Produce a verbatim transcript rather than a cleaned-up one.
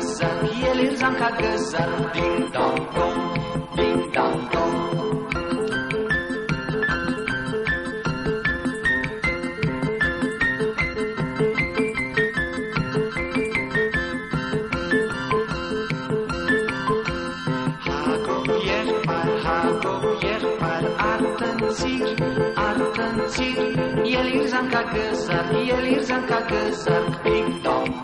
găsăr, el irzam ca găsăr, ding-dong-dong, ding-dong-dong. El irzam ca găsăr, el irzam ca găsăr, ding-dong.